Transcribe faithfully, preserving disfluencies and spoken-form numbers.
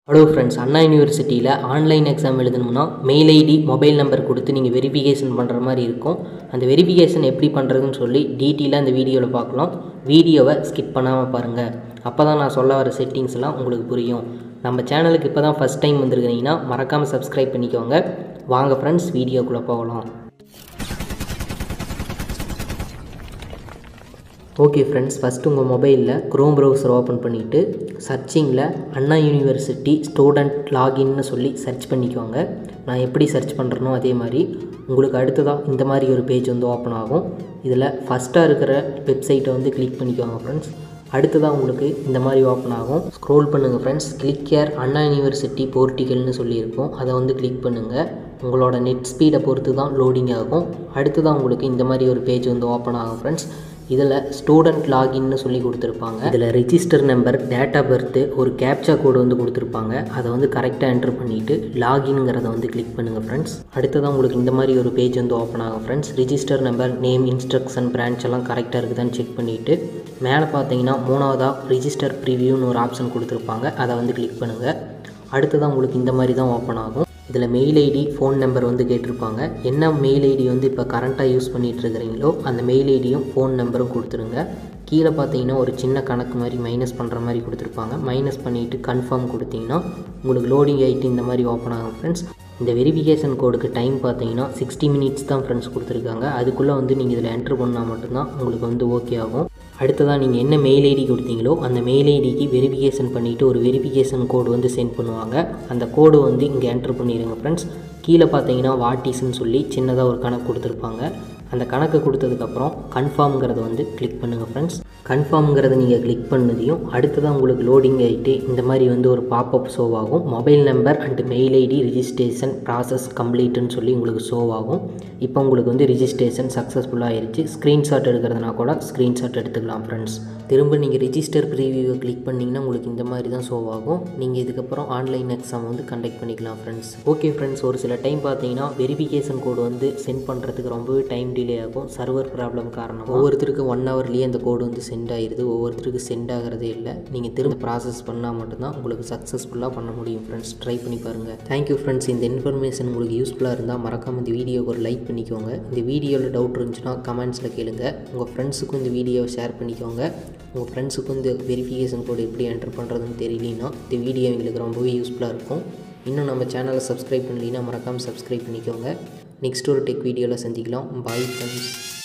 Hello friends, Anna யூனிவர்சிட்டியில் online exam எழுதணும்னா mail ID mobile number கொடுத்து நீங்கள் வெரிஃபிகேஷன் பண்ணுற மாதிரி இருக்கும். அந்த வெரிஃபிகேஷன் எப்படி பண்ணுறதுன்னு சொல்லி டீட்டெயிலாக அந்த வீடியோவில் பார்க்கலாம். வீடியோவை ஸ்கிப் பண்ணாமல் பாருங்கள். அப்போ தான் நான் சொல்ல வர செட்டிங்ஸ் எல்லாம் உங்களுக்கு புரியும். நம்ம சேனலுக்கு இப்போ தான் ஃபஸ்ட் டைம் வந்துருக்கிறீங்கன்னா மறக்காமல் சப்ஸ்கிரைப் பண்ணிக்கோங்க. வாங்க ஃப்ரெண்ட்ஸ், வீடியோக்குள்ளே போகலாம். ஓகே ஃப்ரெண்ட்ஸ், ஃபஸ்ட்டு உங்கள் மொபைலில் க்ரோம் ப்ரௌசர் ஓப்பன் பண்ணிவிட்டு சர்ச்சிங்கில் அண்ணா யூனிவர்சிட்டி ஸ்டூடெண்ட் லாகின்னு சொல்லி சர்ச் பண்ணிக்கோங்க. நான் எப்படி சர்ச் பண்ணுறனோ அதே மாதிரி உங்களுக்கு அடுத்ததாக இந்த மாதிரி ஒரு பேஜ் வந்து ஓப்பன் ஆகும். இதில் ஃபஸ்ட்டாக இருக்கிற வெப்சைட்டை வந்து கிளிக் பண்ணிக்கோங்க ஃப்ரெண்ட்ஸ். அடுத்ததாக உங்களுக்கு இந்த மாதிரி ஓப்பன் ஆகும். ஸ்க்ரோல் பண்ணுங்கள் friends. Click here Anna university போர்ட்டிகல்னு சொல்லியிருக்கோம். அதை வந்து கிளிக் பண்ணுங்கள். உங்களோட நெட் ஸ்பீடை பொறுத்து தான் லோடிங் ஆகும். அடுத்ததாக உங்களுக்கு இந்த மாதிரி ஒரு பேஜ் வந்து ஓப்பன் ஆகும் ஃப்ரெண்ட்ஸ். இதில் ஸ்டூடெண்ட் லாகின்னு சொல்லி கொடுத்துருப்பாங்க. இதில் register number, date of birth, ஒரு கேப்சா கோடு வந்து கொடுத்துருப்பாங்க. அதை வந்து கரெக்டாக என்ட்ரு பண்ணிவிட்டு லாகின்ங்கிறத வந்து கிளிக் பண்ணுங்கள் ஃப்ரெண்ட்ஸ். அடுத்ததான் உங்களுக்கு இந்த மாதிரி ஒரு பேஜ் வந்து ஓப்பன் ஆகும் friends. Register number, name, instruction, branch எல்லாம் கரெக்டாக இருக்குதான்னு செக் பண்ணிவிட்டு மேலே பார்த்தீங்கன்னா மூணாவதாக ரிஜிஸ்டர் ப்ரிவியூன்னு ஒரு ஆப்ஷன் கொடுத்துருப்பாங்க. அதை வந்து கிளிக் பண்ணுங்கள். அடுத்ததான் உங்களுக்கு இந்த மாதிரி தான் ஓப்பன் ஆகும். இதில் மெயில் ஐடி, ஃபோன் நம்பர் வந்து கேட்டிருப்பாங்க. என்ன மெயில் ஐடி வந்து இப்போ கரண்ட்டாக யூஸ் பண்ணிகிட்டு இருக்கிறீங்களோ அந்த மெயில் ஐடியும் ஃபோன் நம்பரும் கொடுத்துருங்க. கீழே பார்த்தீங்கன்னா ஒரு சின்ன கணக்கு மாதிரி மைனஸ் பண்ணுற மாதிரி கொடுத்துருப்பாங்க. மைனஸ் பண்ணிவிட்டு கன்ஃபார்ம் கொடுத்தீங்கன்னா உங்களுக்கு லோடிங் ஆகிட்டு இந்த மாதிரி ஓப்பன் ஆகும் ஃப்ரெண்ட்ஸ். இந்த வெரிஃபிகேஷன் கோடுக்கு டைம் பார்த்தீங்கன்னா சிக்ஸ்டி மினிட்ஸ் தான் ஃப்ரெண்ட்ஸ் கொடுத்துருக்காங்க. அதுக்குள்ளே வந்து நீங்கள் இதில் என்ட்ரு பண்ணால் மட்டும்தான் உங்களுக்கு வந்து ஓகே ஆகும். அடுத்ததாக நீங்கள் என்ன மெயில் ஐடி கொடுத்தீங்களோ அந்த மெயில் ஐடிக்கு வெரிஃபிகேஷன் பண்ணிவிட்டு ஒரு வெரிஃபிகேஷன் கோடு வந்து சென்ட் பண்ணுவாங்க. அந்த கோடு வந்து இங்கே என்ட்ரு பண்ணிடுங்க ஃப்ரெண்ட்ஸ். கீழே பார்த்தீங்கன்னா வாட் இஸ்ன்னு சொல்லி சின்னதாக ஒரு கணக்கு கொடுத்துருப்பாங்க. அந்த கணக்கு கொடுத்ததுக்கப்புறம் கன்ஃபார்ம்ங்கிறத வந்து கிளிக் பண்ணுங்கள் ஃப்ரெண்ட்ஸ். கன்ஃபார்ம்ங்கிறத நீங்கள் கிளிக் பண்ணதையும் அடுத்ததான் உங்களுக்கு லோடிங் ஆகிட்டு இந்த மாதிரி வந்து ஒரு பாப்அப் ஷோ ஆகும். Mobile number and mail ID registration process கம்ப்ளீட்டுன்னு சொல்லி உங்களுக்கு ஷோ ஆகும். இப்போ உங்களுக்கு வந்து ரிஜிஸ்ட்ரேஷன் சக்ஸஸ்ஃபுல்லாக ஆயிடுச்சு. ஸ்க்ரீன்ஷாட் எடுக்கிறதுனா கூட ஸ்க்ரீன்ஷாட் எடுத்துக்கலாம் ஃப்ரெண்ட்ஸ். திரும்ப நீங்கள் ரிஜிஸ்டர் ப்ரீவியூவை கிளிக் பண்ணிங்கன்னா உங்களுக்கு இந்த மாதிரி தான் ஷோ ஆகும். நீங்கள் இதுக்கப்புறம் ஆன்லைன் எக்ஸாம் வந்து கண்டக்ட் பண்ணிக்கலாம் ஃப்ரெண்ட்ஸ். ஓகே ஃப்ரெண்ட்ஸ், ஒரு சில டைம் பார்த்தீங்கன்னா வெரிஃபிகேஷன் கோடு வந்து சென்ட் பண்ணுறதுக்கு ரொம்பவே டைம் டிலே ஆகும். சர்வர் ப்ராப்ளம் காரணமாக ஒவ்வொருத்தருக்கு ஒன் ஹவர்லேயே அந்த கோடு வந்து சென்ட் ஆகிடுது. ஒவ்வொருத்தருக்கு சென்ட் ஆகிறதே இல்லை. நீங்கள் திரும்ப ப்ராசஸ் பண்ணால் மட்டும்தான் உங்களுக்கு சக்ஸஸ்ஃபுல்லாக பண்ண முடியும் ஃப்ரெண்ட்ஸ். ட்ரை பண்ணி பாருங்கள். Thank you friends. இந்த இன்ஃபர்மேஷன் உங்களுக்கு யூஸ்ஃபுல்லாக இருந்தால் மறக்காமல் இந்த வீடியோக்கு ஒரு லைக் பண்ணிக்கோங்க. இந்த வீடியோவில் டவுட் இருந்துச்சுன்னா கமெண்ட்ஸில் கேளுங்க. உங்கள் ஃப்ரெண்ட்ஸுக்கும் இந்த வீடியோவை ஷேர் பண்ணிக்கோங்க. உங்கள் ஃப்ரெண்ட்ஸுக்கும் இந்த வெரிஃபிகேஷன் கோடு எப்படி என்ட்ரு பண்ணுறதுன்னு தெரியலனா இந்த வீடியோ எங்களுக்கு ரொம்பவே யூஸ்ஃபுல்லாக இருக்கும். இன்னும் நம்ம சேனலை சப்ஸ்கிரைப் பண்ணலைன்னா மறக்காமல் சப்ஸ்கிரைப் பண்ணிக்கோங்க. நெக்ஸ்ட் ஒரு டெக் வீடியோவில் சந்திக்கலாம். Bye friends.